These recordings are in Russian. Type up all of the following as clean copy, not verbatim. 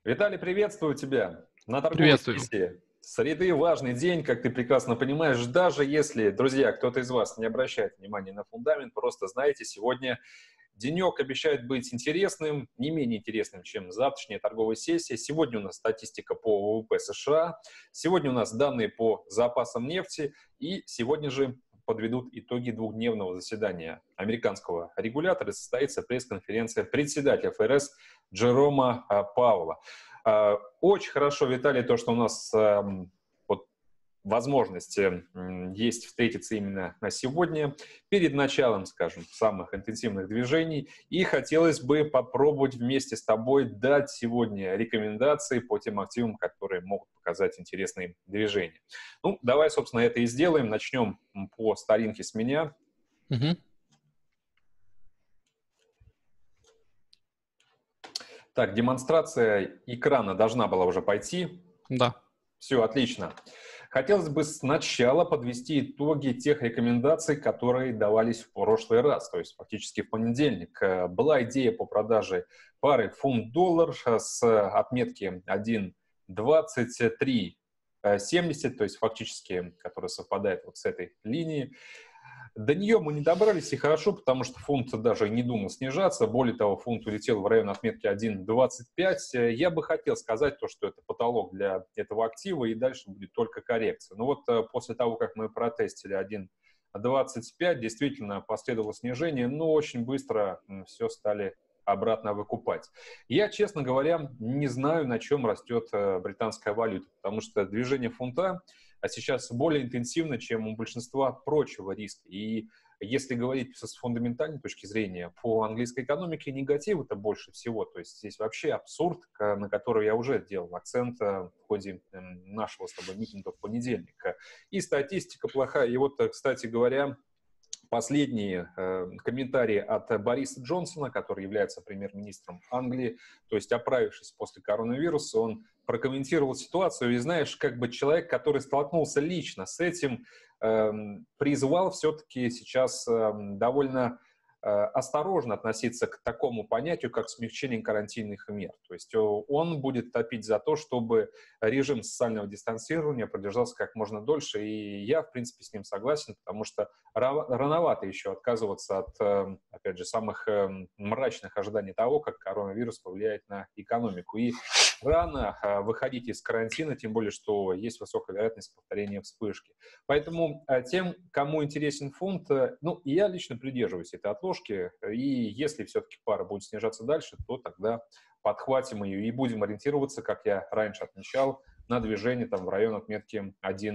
Виталий, приветствую тебя на торговой Приветствую. сессии. Среды важный день, как ты прекрасно понимаешь. Даже если, друзья, кто-то из вас не обращает внимания на фундамент, просто знаете, сегодня денек обещает быть интересным, не менее интересным, чем завтрашняя торговая сессия. Сегодня у нас статистика по ВВП США, сегодня у нас данные по запасам нефти, и сегодня же подведут итоги двухдневного заседания американского регулятора. Состоится пресс-конференция председателя ФРС Джерома Пауэлла. Очень хорошо, Виталий, то, что у нас вот возможности есть встретиться именно на сегодня, перед началом, скажем, самых интенсивных движений. И хотелось бы попробовать вместе с тобой дать сегодня рекомендации по тем активам, которые могут показать интересные движения. Ну, давай, собственно, это и сделаем. Начнем по старинке с меня. Мгм. Так, демонстрация экрана должна была уже пойти. Да. Все, отлично. Хотелось бы сначала подвести итоги тех рекомендаций, которые давались в прошлый раз, то есть фактически в понедельник. Была идея по продаже пары фунт-доллар с отметки 1.2370, то есть фактически, которая совпадает вот с этой линией. До нее мы не добрались, и хорошо, потому что фунт даже не думал снижаться. Более того, фунт улетел в район отметки 1.25. Я бы хотел сказать то, что это потолок для этого актива, и дальше будет только коррекция. Но вот после того, как мы протестили 1.25, действительно последовало снижение, но очень быстро все стали обратно выкупать. Я, честно говоря, не знаю, на чем растет британская валюта, потому что движение фунта сейчас более интенсивно, чем у большинства прочего риска. И если говорить с фундаментальной точки зрения, по английской экономике негатива-то больше всего. То есть здесь вообще абсурд, на который я уже делал акцент в ходе нашего с тобой митинга в понедельник. И статистика плохая. И вот, кстати говоря, последние комментарии от Бориса Джонсона, который является премьер-министром Англии, то есть оправившись после коронавируса, он прокомментировал ситуацию, и знаешь, как бы человек, который столкнулся лично с этим, призвал все-таки сейчас довольно осторожно относиться к такому понятию, как смягчение карантинных мер. То есть он будет топить за то, чтобы режим социального дистанцирования продержался как можно дольше, и я, в принципе, с ним согласен, потому что рановато еще отказываться от, опять же, самых мрачных ожиданий того, как коронавирус повлияет на экономику. И рано выходить из карантина, тем более, что есть высокая вероятность повторения вспышки. Поэтому тем, кому интересен фунт, ну, я лично придерживаюсь этой отложки, и если все-таки пара будет снижаться дальше, то тогда подхватим ее и будем ориентироваться, как я раньше отмечал, на движение там в район отметки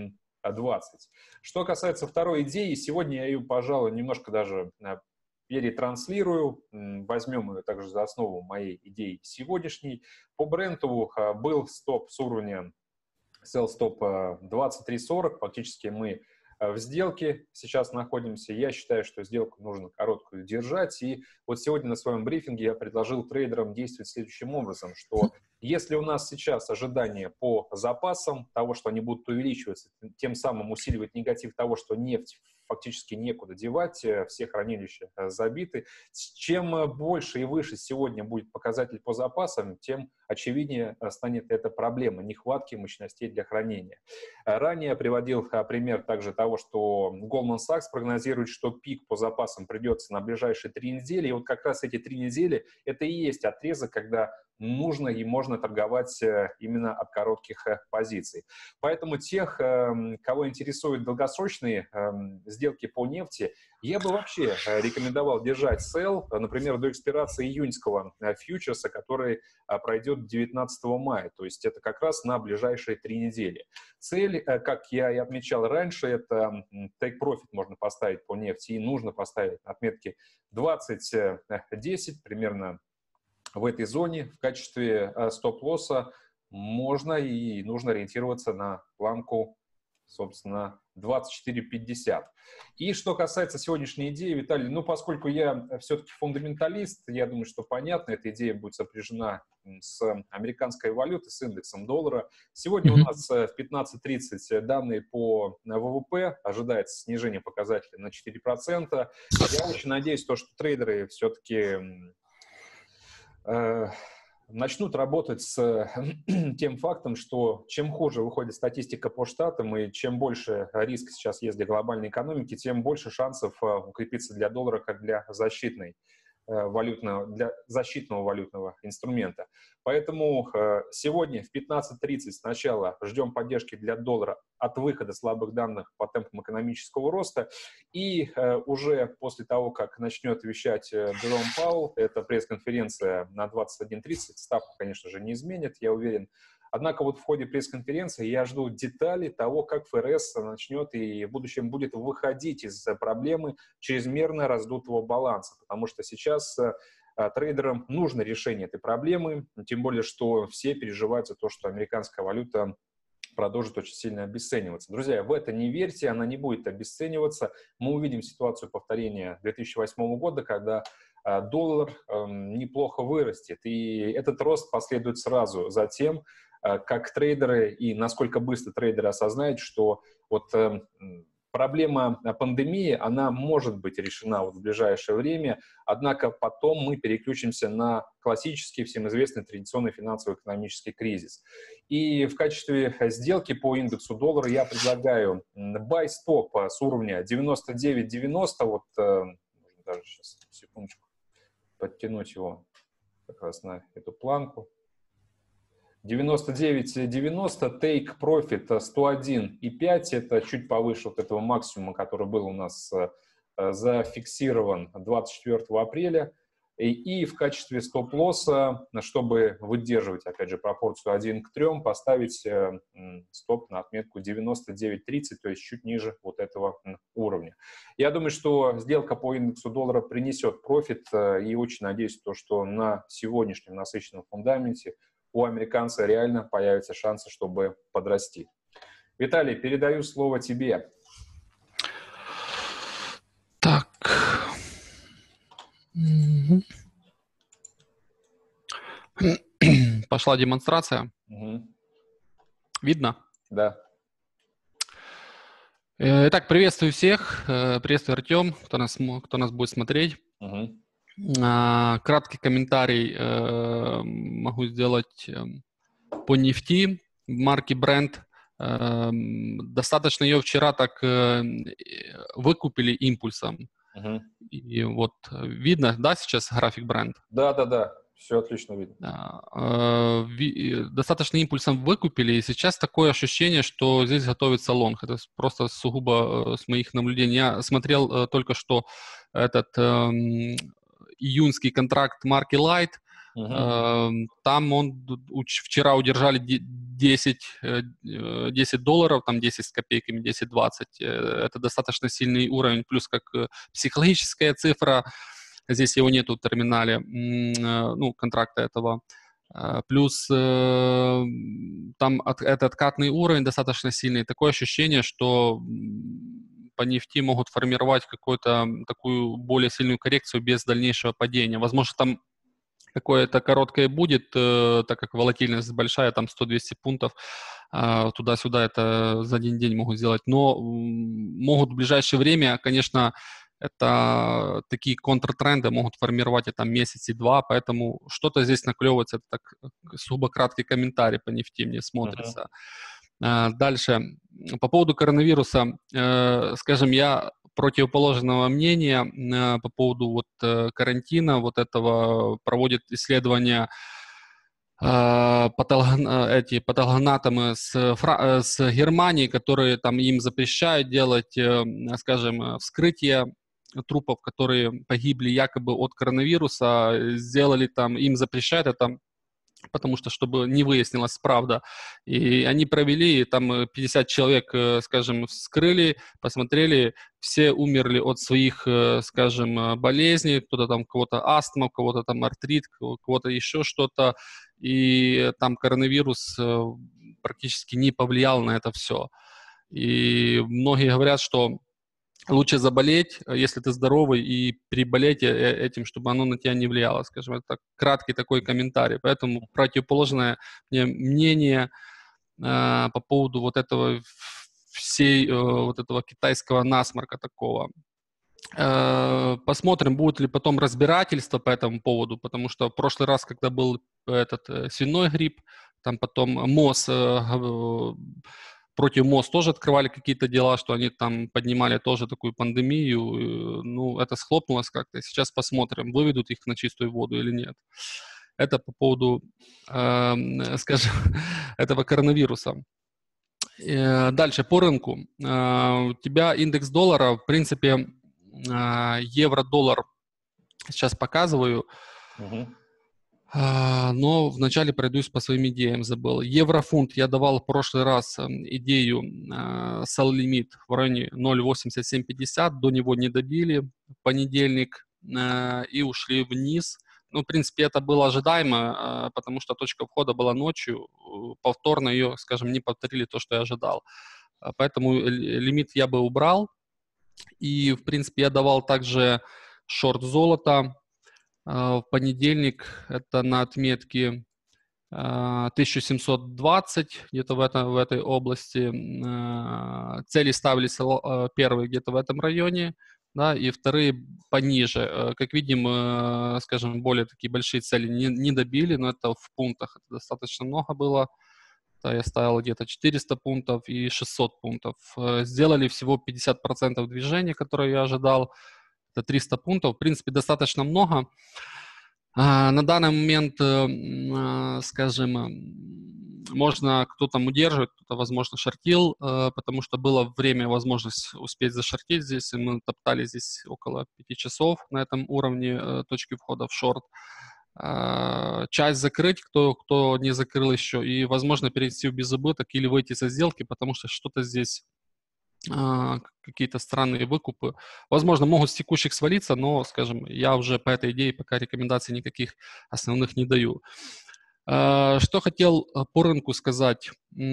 1.20. Что касается второй идеи, сегодня я ее, пожалуй, немножко даже перетранслирую, возьмем ее также за основу моей идеи сегодняшней. По бренду был стоп с уровня sell стоп 23.40, фактически мы в сделке сейчас находимся. Я считаю, что сделку нужно короткую держать. И вот сегодня на своем брифинге я предложил трейдерам действовать следующим образом, что если у нас сейчас ожидания по запасам того, что они будут увеличиваться, тем самым усиливать негатив того, что нефть фактически некуда девать, все хранилища забиты. Чем больше и выше сегодня будет показатель по запасам, тем очевиднее станет эта проблема нехватки мощностей для хранения. Ранее я приводил пример также того, что Goldman Sachs прогнозирует, что пик по запасам придется на ближайшие 3 недели. И вот как раз эти 3 недели — это и есть отрезок, когда нужно и можно торговать именно от коротких позиций. Поэтому тех, кого интересуют долгосрочные сделки по нефти, я бы вообще рекомендовал держать sell, например, до экспирации июньского фьючерса, который пройдет 19 мая. То есть это как раз на ближайшие 3 недели. Цель, как я и отмечал раньше, это take profit можно поставить по нефти, и нужно поставить отметки 20-10, примерно в этой зоне. В качестве стоп-лосса можно и нужно ориентироваться на планку, собственно, 24.50. И что касается сегодняшней идеи, Виталий, ну, поскольку я все-таки фундаменталист, я думаю, что понятно, эта идея будет сопряжена с американской валютой, с индексом доллара. Сегодня у Мгм. нас в 15:30 данные по ВВП, ожидается снижение показателя на 4%. Я очень надеюсь, что трейдеры все-таки начнут работать с тем фактом, что чем хуже выходит статистика по штатам и чем больше риск сейчас есть для глобальной экономики, тем больше шансов укрепиться для доллара как для защитного валютного инструмента. Поэтому сегодня в 15:30 сначала ждем поддержки для доллара от выхода слабых данных по темпам экономического роста, и уже после того, как начнет вещать Джером Пауэлл, это пресс-конференция на 21:30, ставку, конечно же, не изменит, я уверен. Однако вот в ходе пресс-конференции я жду деталей того, как ФРС начнет и в будущем будет выходить из проблемы чрезмерно раздутого баланса, потому что сейчас трейдерам нужно решение этой проблемы, тем более, что все переживают за то, что американская валюта продолжит очень сильно обесцениваться. Друзья, в это не верьте, она не будет обесцениваться. Мы увидим ситуацию повторения 2008 года, когда доллар неплохо вырастет, и этот рост последует сразу за тем, как трейдеры и насколько быстро трейдеры осознают, что вот проблема пандемии, она может быть решена вот в ближайшее время, однако потом мы переключимся на классический, всем известный традиционный финансово-экономический кризис. И в качестве сделки по индексу доллара я предлагаю buy stop с уровня 99.90, вот даже сейчас, секундочку, подтянуть его как раз на эту планку. 99.90, take profit 101.5, это чуть повыше вот этого максимума, который был у нас зафиксирован 24 апреля. И в качестве стоп-лосса, чтобы выдерживать, опять же, пропорцию 1:3, поставить стоп на отметку 99.30, то есть чуть ниже вот этого уровня. Я думаю, что сделка по индексу доллара принесет профит, и очень надеюсь, что на сегодняшнем насыщенном фундаменте у американца реально появятся шансы, чтобы подрасти. Виталий, передаю слово тебе. Так. Пошла демонстрация. Видно? Да. Итак, приветствую всех. Приветствую, Артем, кто нас будет смотреть. Краткий комментарий могу сделать по нефти марки Brent. Достаточно ее вчера так выкупили импульсом. И вот видно, да, сейчас график Brent? Да, все отлично видно. Достаточно импульсом выкупили, и сейчас такое ощущение, что здесь готовится лонг. Это просто сугубо с моих наблюдений. Я смотрел только что этот июньский контракт марки Light. Там вчера удержали 10 долларов, там 10 с копейками, 10-20. Это достаточно сильный уровень, плюс как психологическая цифра. Здесь его нету в терминале, контракта этого. Плюс там этот откатный уровень достаточно сильный. Такое ощущение, что по нефти могут формировать какую-то такую более сильную коррекцию без дальнейшего падения. Возможно, там какое-то короткое будет, так как волатильность большая, там 100-200 пунктов, туда-сюда это за один день могут сделать. Но могут в ближайшее время, конечно, это такие контртренды могут формировать это месяц и два, поэтому что-то здесь наклевывается. Это так сугубо краткий комментарий по нефти мне смотрится. Дальше. По поводу коронавируса, скажем, я противоположного мнения по поводу вот карантина, вот этого проводят исследования эти патологоанатомы с Германии, которые там им запрещают делать, скажем, вскрытие трупов, которые погибли якобы от коронавируса, сделали там, им запрещают это, потому что, чтобы не выяснилась правда. И они провели, там 50 человек, скажем, вскрыли, посмотрели, все умерли от своих, скажем, болезней, кто-то там, у кого-то астма, у кого-то там артрит, у кого-то еще что-то, и там коронавирус практически не повлиял на это все. И многие говорят, что лучше заболеть, если ты здоровый, и переболеть этим, чтобы оно на тебя не влияло, скажем. Это краткий такой комментарий. Поэтому противоположное мнение по поводу вот этого вот этого китайского насморка такого. Посмотрим, будет ли потом разбирательство по этому поводу, потому что в прошлый раз, когда был свиной грипп, там потом МОЗ, против МОЗ тоже открывали какие-то дела, что они там поднимали тоже такую пандемию. Ну, это схлопнулось как-то. Сейчас посмотрим, выведут их на чистую воду или нет. Это по поводу, скажем, этого коронавируса. Дальше по рынку. У тебя индекс доллара, в принципе, евро-доллар сейчас показываю. Но вначале пройдусь по своим идеям, забыл. Еврофунт я давал в прошлый раз идею sell лимит в районе 0.8750, до него не добили в понедельник и ушли вниз. Ну, в принципе, это было ожидаемо, потому что точка входа была ночью, повторно ее, скажем, не повторили то, что я ожидал. Поэтому лимит я бы убрал. И, в принципе, я давал также шорт золота. В понедельник это на отметке 1720, где-то в этой области. Цели ставились первые где-то в этом районе, да, и вторые пониже. Как видим, скажем, более такие большие цели не добили, но это в пунктах это достаточно много было. Да, я ставил где-то 400 пунктов и 600 пунктов. Сделали всего 50% движения, которое я ожидал. Это 300 пунктов. В принципе, достаточно много. На данный момент, скажем, можно кто-то удерживает, кто-то, возможно, шортил, потому что было время, возможность успеть зашортить здесь. И мы топтали здесь около 5 часов на этом уровне точки входа в шорт. Часть закрыть, кто не закрыл еще, и, возможно, перейти в безубыток или выйти со сделки, потому что что-то здесь какие-то странные выкупы. Возможно, могут с текущих свалиться, но, скажем, я уже по этой идее пока рекомендаций никаких основных не даю. Что хотел по рынку сказать.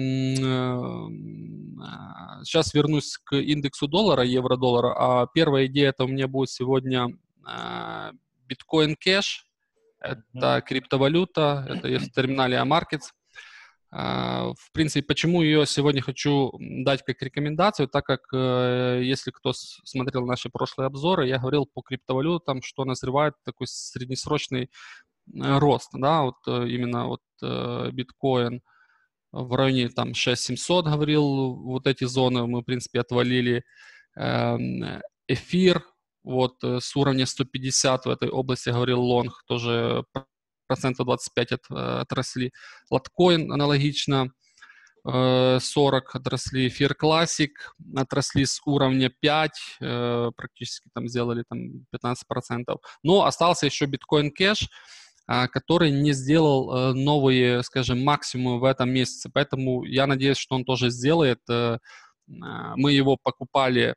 Сейчас вернусь к индексу доллара, евро-доллара. А первая идея это у меня будет сегодня биткоин кэш. Это криптовалюта, это есть в терминале Amarkets. В принципе, почему ее сегодня хочу дать как рекомендацию, так как, если кто смотрел наши прошлые обзоры, я говорил по криптовалютам, что назревает такой среднесрочный рост, да, вот именно вот биткоин в районе там 6700 говорил, вот эти зоны мы, в принципе, отвалили. Эфир, вот с уровня 150 в этой области говорил лонг, тоже процентов 25 отросли. Лоткоин аналогично 40 отросли. Эфир Классик отросли с уровня 5, практически там сделали там 15%. Но остался еще биткоин кэш, который не сделал новые, скажем, максимумы в этом месяце. Поэтому я надеюсь, что он тоже сделает. Мы его покупали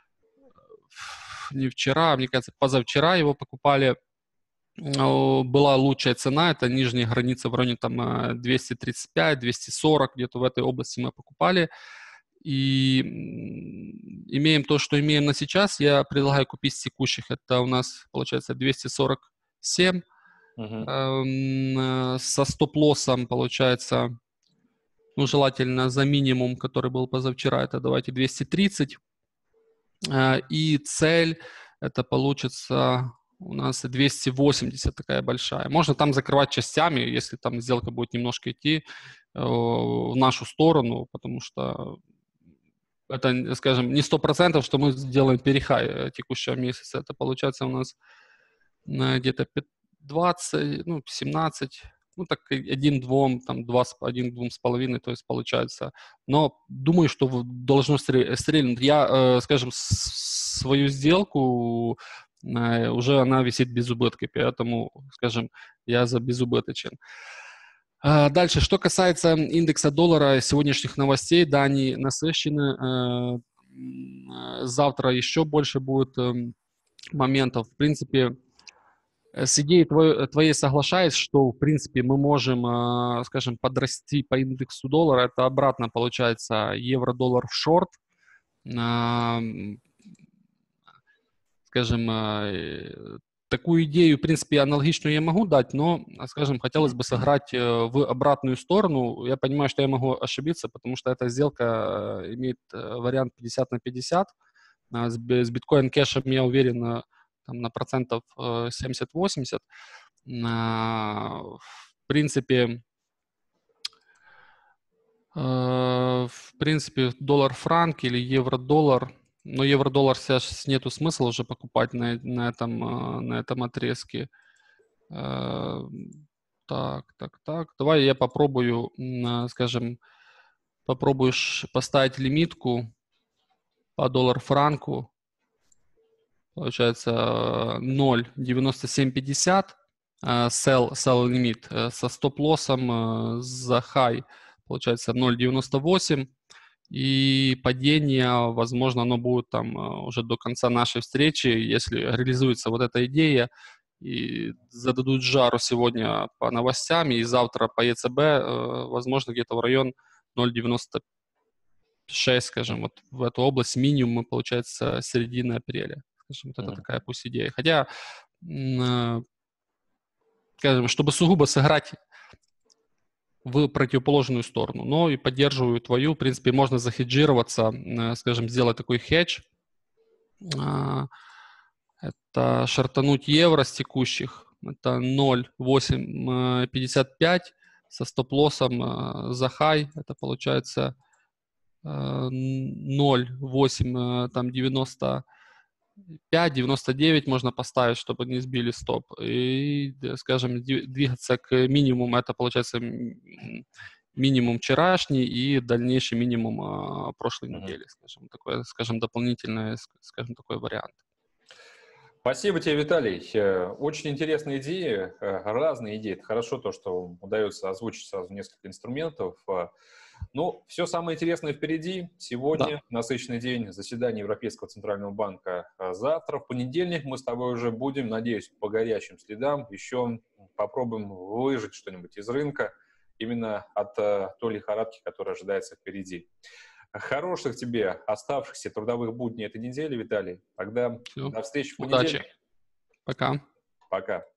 не вчера, мне кажется, позавчера его покупали. Была лучшая цена, это нижняя граница в районе там 235, 240, где-то в этой области мы покупали. И имеем то, что имеем на сейчас. Я предлагаю купить с текущих. Это у нас получается 247. Со стоп-лоссом получается, ну, желательно за минимум, который был позавчера, это давайте 230. И цель, это получится у нас 280 такая большая. Можно там закрывать частями, если там сделка будет немножко идти в нашу сторону, потому что это, скажем, не 100%, что мы сделаем перехай текущего месяца. Это получается у нас где-то 20, ну, 17, ну, так 1-2, там 1-2,5, то есть получается. Но думаю, что должно стрельнуть. Я, скажем, свою сделку, уже она висит без убытка, поэтому, скажем, я за безубыточен. Дальше, что касается индекса доллара, сегодняшних новостей, да, они насыщены. Завтра еще больше будет моментов. В принципе, с идеей твоей соглашаюсь, что, в принципе, мы можем, скажем, подрасти по индексу доллара. Это обратно получается евро-доллар в шорт. Скажем, такую идею, в принципе, аналогичную я могу дать, но, скажем, хотелось бы сыграть в обратную сторону. Я понимаю, что я могу ошибиться, потому что эта сделка имеет вариант 50 на 50. С биткоин кэшем, я уверен, там, на процентов 70-80. принципе, доллар-франк или евро-доллар. Но евро-доллар сейчас нету смысла уже покупать на этом отрезке. Так. Давай я попробую, скажем, поставить лимитку по доллар-франку. Получается 0,9750 sell лимит со стоп-лоссом за high. Получается 0,98. И падение, возможно, оно будет там уже до конца нашей встречи, если реализуется вот эта идея, и зададут жару сегодня по новостям, и завтра по ЕЦБ, возможно, где-то в район 0,96, скажем, вот в эту область минимум, получается, середина апреля. Скажем, вот это такая пусть идея. Хотя, скажем, чтобы сугубо сыграть в противоположную сторону, но и поддерживаю твою, в принципе, можно захеджироваться, скажем, сделать такой хедж, это шортануть евро с текущих, это 0,855 со стоп-лоссом за хай, это получается 0,899 можно поставить, чтобы не сбили стоп. И, скажем, двигаться к минимуму, это получается минимум вчерашний и дальнейший минимум прошлой недели, скажем, дополнительный, скажем, такой вариант. Спасибо тебе, Виталий. Очень интересные идеи, разные идеи. Это хорошо то, что удается озвучить сразу несколько инструментов. Ну, все самое интересное впереди. Сегодня насыщенный день заседания Европейского Центрального банка. Завтра, в понедельник, мы с тобой уже будем, надеюсь, по горячим следам еще попробуем выжать что-нибудь из рынка именно от той лихорадки, которая ожидается впереди. Хороших тебе оставшихся трудовых будней этой недели, Виталий. Тогда Все. до встречи в Удачи. понедельник. Пока. Пока.